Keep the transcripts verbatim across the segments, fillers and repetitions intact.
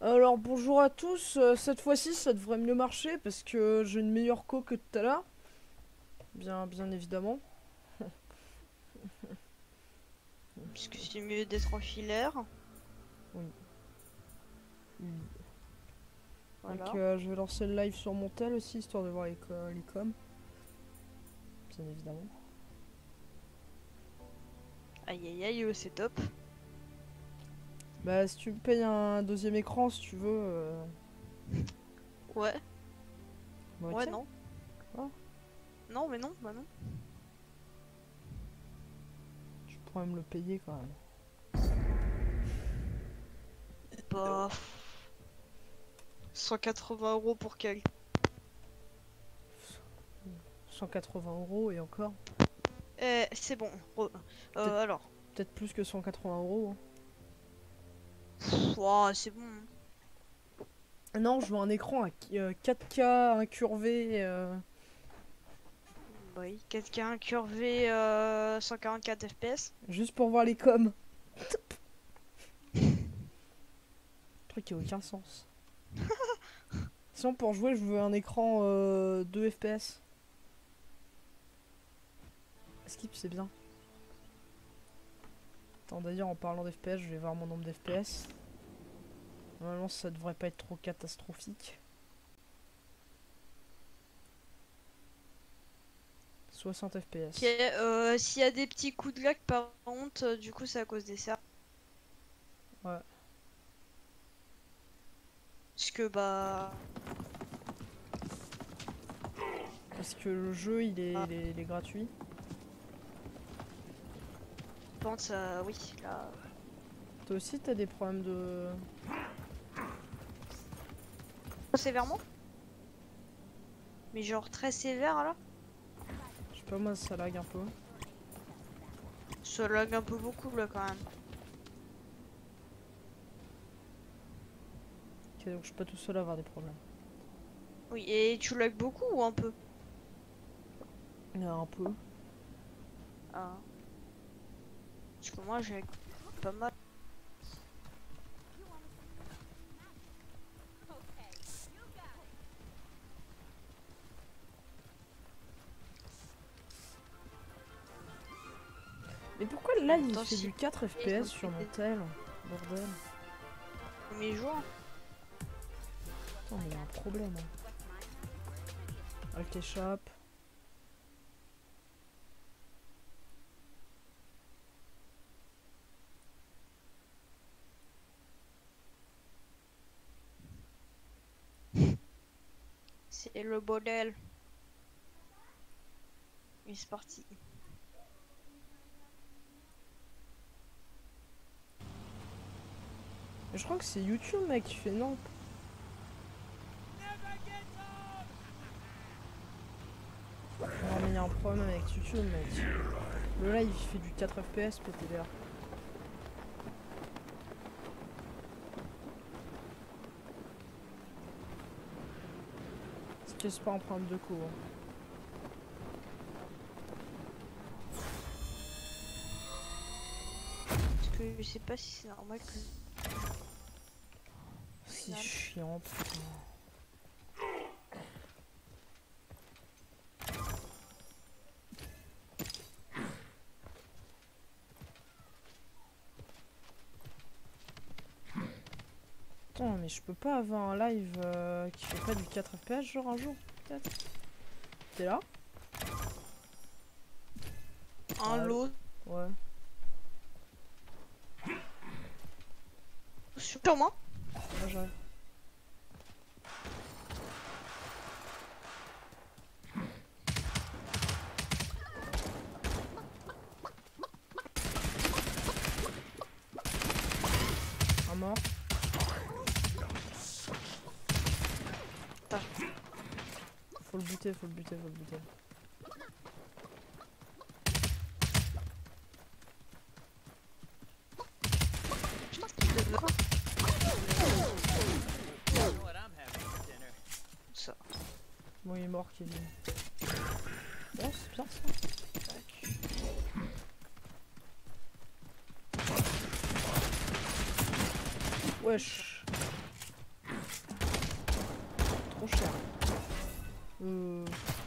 Alors bonjour à tous, euh, cette fois-ci ça devrait mieux marcher parce que j'ai une meilleure co que tout à l'heure. Bien, bien évidemment. Puisque c'est mieux d'être en filaire. Oui. Oui. Donc Voilà. euh, je vais lancer le live sur mon tel aussi histoire de voir les, co- les coms. Bien évidemment. Aïe aïe aïe, euh, c'est top. Bah si tu me payes un deuxième écran si tu veux. Euh... Ouais. Bah Ouais, tiens. non. Ah, Non, mais non, bah non. tu pourrais me le payer quand même. Bah. cent quatre-vingts euros pour quel? cent quatre-vingts euros et encore. Eh, c'est bon. Re- Peut-être Euh, alors. peut-être plus que cent quatre-vingts euros. Hein. Pff, ouah, c'est bon. Non, je veux un écran à qui- euh, quatre K incurvé. Euh... Bah oui, quatre K incurvé, euh, cent quarante-quatre F P S. Juste pour voir les coms. Truc qui a aucun sens. Sinon, pour jouer, je veux un écran euh, deux F P S. Skip, c'est bien. Attends, d'ailleurs, en parlant d'F P S, je vais voir mon nombre d'F P S. Normalement, ça devrait pas être trop catastrophique. soixante F P S. Ok, euh, s'il y a des petits coups de lag par contre, euh, du coup, c'est à cause des serveurs. Ouais. Parce que bah. Parce que le jeu, il est, il est, il est gratuit. Je pense, euh, oui, là. Toi aussi, t'as des problèmes de... Sévèrement? Mais genre très sévère là? Je sais pas, moi, ça lag un peu. Ça lag un peu beaucoup là quand même. Ok, donc je suis pas tout seul à avoir des problèmes. Oui, et tu lag beaucoup ou un peu? Il y a un peu. Ah. Parce que moi j'ai pas mal. Mais pourquoi En là, même il temps, fait si du quatre F P S sur mon tel? Bordel. mes jours. Attends, mais il y a un problème. Hein. Alt échappe. C'est le bordel. Et c'est parti. Mais je crois que c'est YouTube, mec, qui fait non. Non, mais il y a un problème avec YouTube, mec. Le live, il fait du quatre F P S, P T V R. C'est que c'est pas un problème de co. Hein. Parce que je sais pas si c'est normal que. C'est chiant, putain. Attends, mais je peux pas avoir un live euh, qui fait pas du quatre F P S, genre un jour, peut-être. T'es là? Un Ouais. lot Ouais. sur moi. Là, j'arrive. Un mort. Putain. Faut le buter, faut le buter, faut le buter. Putain, c'est de quoi? Ça. Bon, il est mort, Kevin. Bon, c'est bien ça. Wesh. trop cher. Euh...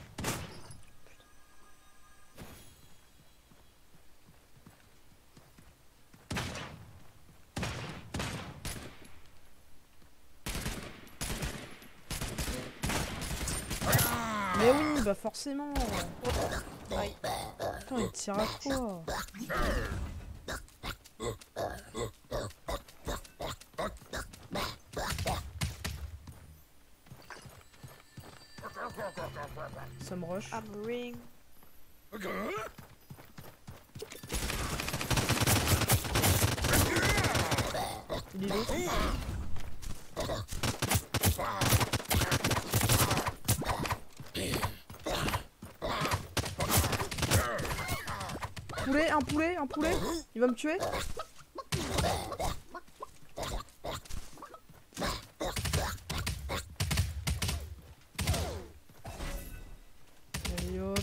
Mais oui, bah forcément. Aïe. Putain, il tire à quoi? Ça me rush. Hammering. Il est l'autre. Poulet, un poulet, un poulet. Il va me tuer. Allez hop.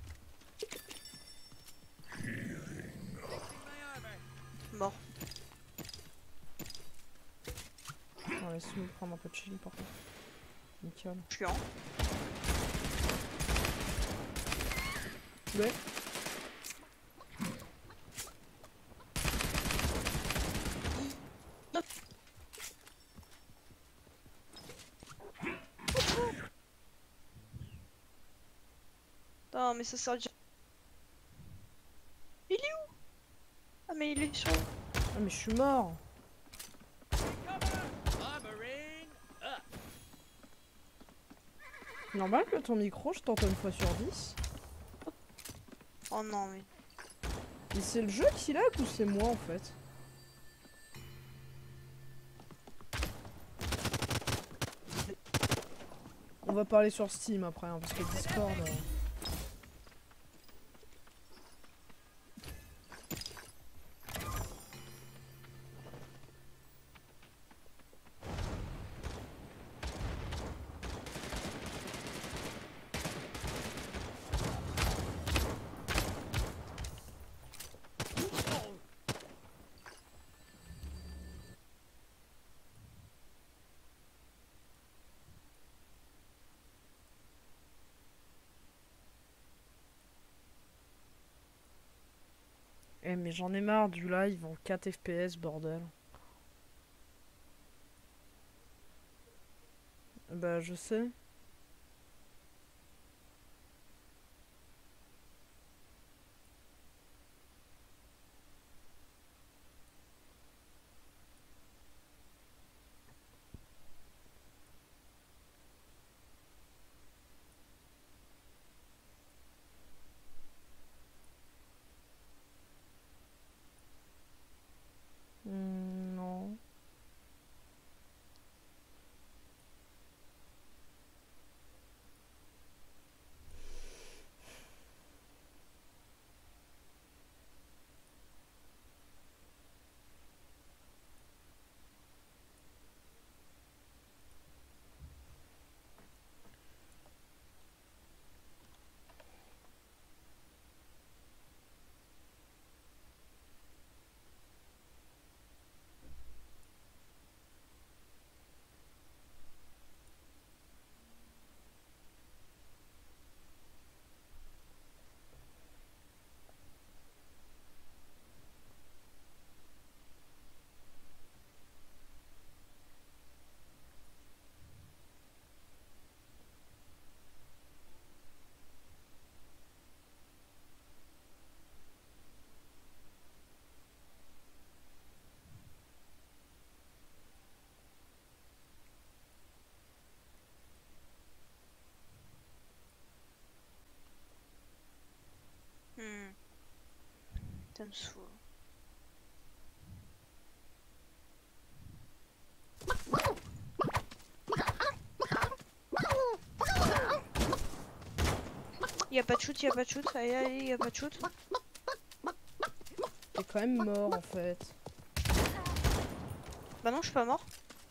Mort. On va essayer de prendre un peu de shield par contre. Nickel. Chiant. Poulet. Non mais ça sort déjà. Il est où? Ah mais il est sur... Ah mais je suis mort. Normal que ton micro, je t'entends une fois sur dix. Oh non mais... Mais c'est le jeu qui lag ou c'est moi en fait? On va parler sur Steam après, hein, parce que Discord... Euh... Eh mais j'en ai marre du live en quatre F P S, bordel. Bah je sais. Hmm, non. Hmm. Ça me saoule. Y'a pas de shoot, y'a pas de shoot, allez allez, y'a pas de shoot. T'es quand même mort en fait. Bah non, je suis pas mort.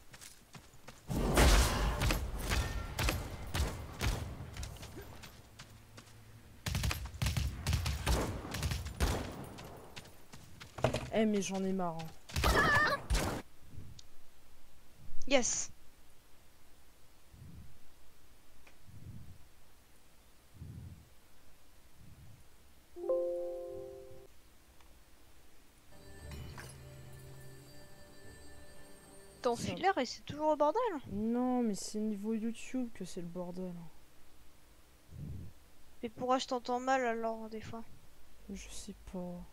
Eh mais j'en ai marre. Hein. Yes. Ton Ça- filaire et c'est toujours au bordel. Non, mais c'est niveau YouTube que c'est le bordel. Mais pourquoi je t'entends mal alors des fois? Je sais pas.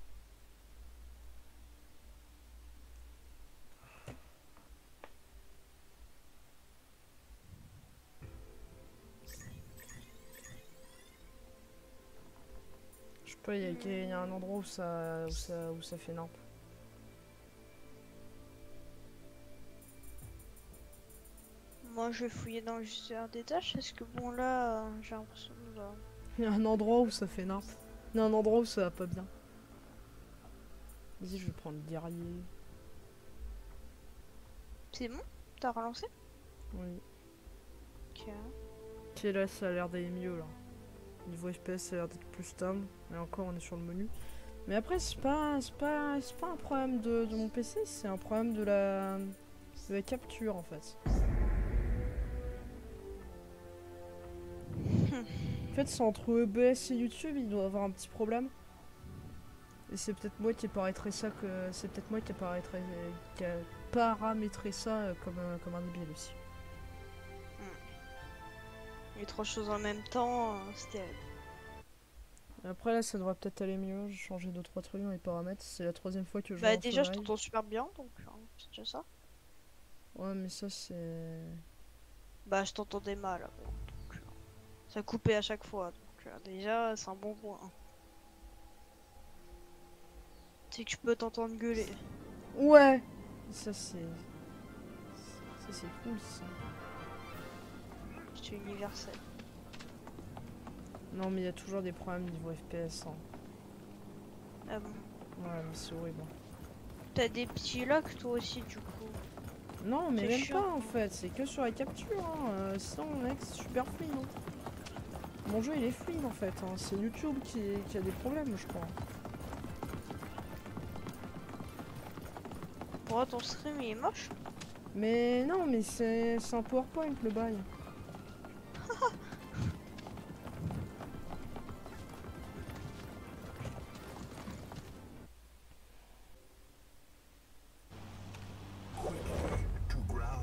Je sais pas, il y, a qu'il y a un endroit où ça, où ça, où ça fait nimp. Moi je vais fouiller dans le gestionnaire des tâches parce que bon là euh, j'ai l'impression de... Il y a un endroit où ça fait nimp. Il y a un endroit où ça va pas bien. Vas-y, je vais prendre le guerrier. C'est bon? T'as relancé? Oui. Ok. Ok, là, ça a l'air d'aller mieux, là. Niveau F P S, ça a l'air d'être plus stable. Et encore, on est sur le menu. Mais après, c'est pas, c'est pas, c'est pas un problème de, de mon P C, c'est un problème de la, de la capture, en fait. En fait, c'est entre E B S et YouTube, il doit avoir un petit problème. Et c'est peut-être moi qui ai paramétré ça que c'est peut-être moi qui ai paramétré, qui a paramétré ça euh, comme, un- comme un débile aussi. Les trois choses en même temps, euh, c'était... Après là, ça devrait peut-être aller mieux. J'ai changé deux trois trucs dans les paramètres. C'est la troisième fois que je Bah lance le déjà je live. t'entends super bien donc euh, c'est déjà ça. Ouais, mais ça c'est. Bah je t'entendais mal avant, donc euh, ça coupait à chaque fois donc euh, déjà c'est un bon point. C'est que je peux t'entendre gueuler. Ouais. Ça c'est. Ça c'est cool ça. C'est universel. Non, mais il y a toujours des problèmes niveau F P S. Hein. Ah bon. Ouais, mais c'est horrible. T'as des petits locks toi aussi du coup. Non, mais C'est même chiant. pas en fait. C'est que sur la capture. Hein. Euh, sinon, mec, c'est super fluide. Hein. Mon jeu il est fluide en fait. Hein. C'est YouTube qui, qui a des problèmes, je crois. Pourquoi ton stream il est moche? Mais non, mais c'est c'est un PowerPoint le bail. to ground.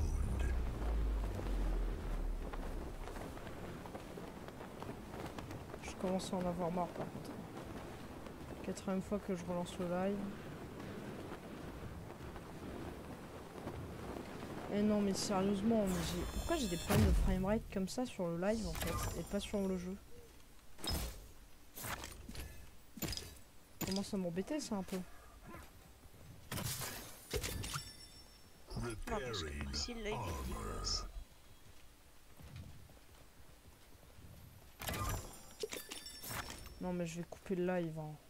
Je commence à en avoir marre par contre. Quatrième fois que je relance le live. Eh non mais sérieusement, mais j'ai... pourquoi j'ai des problèmes de framerate comme ça sur le live en fait, et pas sur le jeu? Ça commence à m'embêter ça un peu. Non parce que si le live est dégueulasse. Non mais je vais couper le live. Hein.